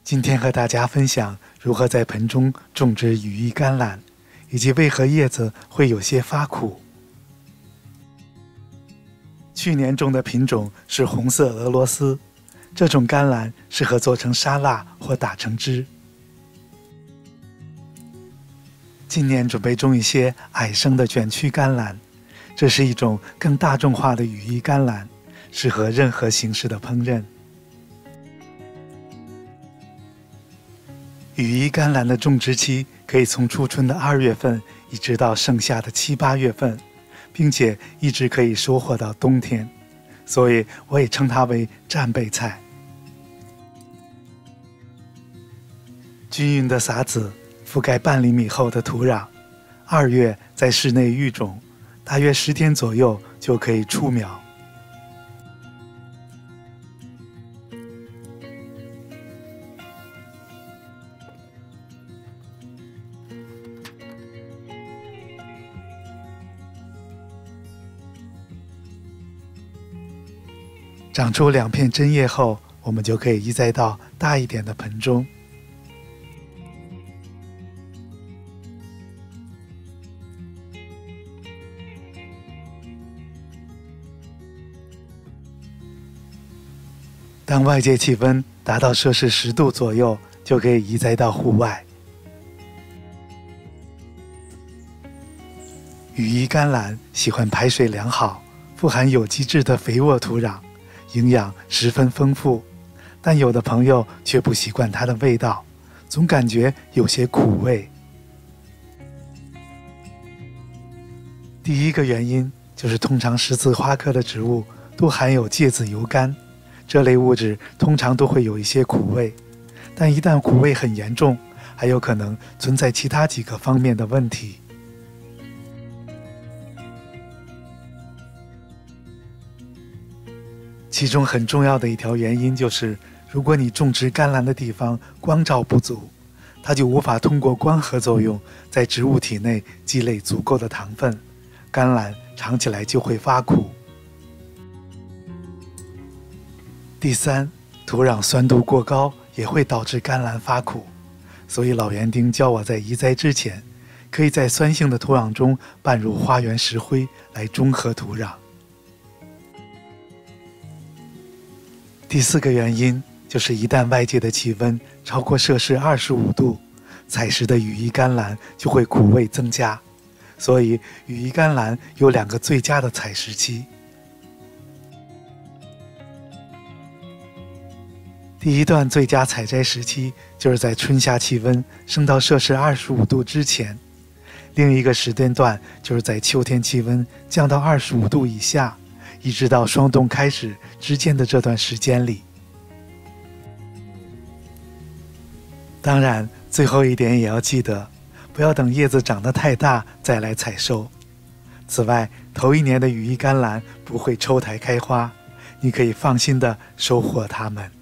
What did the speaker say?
今天和大家分享如何在盆中种植羽衣甘蓝，以及为何叶子会有些发苦。去年种的品种是红色俄罗斯，这种甘蓝适合做成沙拉或打成汁。今年准备种一些矮生的卷曲甘蓝，这是一种更大众化的羽衣甘蓝，适合任何形式的烹饪。羽衣甘蓝的种植期可以从初春的2月份一直到盛夏的7、8月份，并且一直可以收获到冬天，所以我也称它为战备菜。均匀的撒籽，覆盖半厘米厚的土壤，2月在室内育种，大约10天左右就可以出苗。长出2片针叶后，我们就可以移栽到大一点的盆中。当外界气温达到摄氏10度左右，就可以移栽到户外。羽衣甘蓝喜欢排水良好、富含有机质的肥沃土壤，营养十分丰富，但有的朋友却不习惯它的味道，总感觉有些苦味。第一个原因就是通常十字花科的植物都含有芥子油苷，这类物质通常都会有一些苦味，但一旦苦味很严重，还有可能存在其他几个方面的问题。其中很重要的一条原因就是，如果你种植甘蓝的地方光照不足，它就无法通过光合作用在植物体内积累足够的糖分，甘蓝尝起来就会发苦。第三，土壤酸度过高也会导致甘蓝发苦，所以老园丁教我在移栽之前，可以在酸性的土壤中拌入花园石灰来中和土壤。第四个原因就是一旦外界的气温超过摄氏25度，采食的羽衣甘蓝就会苦味增加，所以羽衣甘蓝有2个最佳的采食期。第一段最佳采摘时期就是在春夏气温升到摄氏25度之前，另一个时间段就是在秋天气温降到25度以下，一直到霜冻开始之间的这段时间里。当然，最后一点也要记得，不要等叶子长得太大再来采收。此外，头1年的羽衣甘蓝不会抽苔开花，你可以放心地收获它们。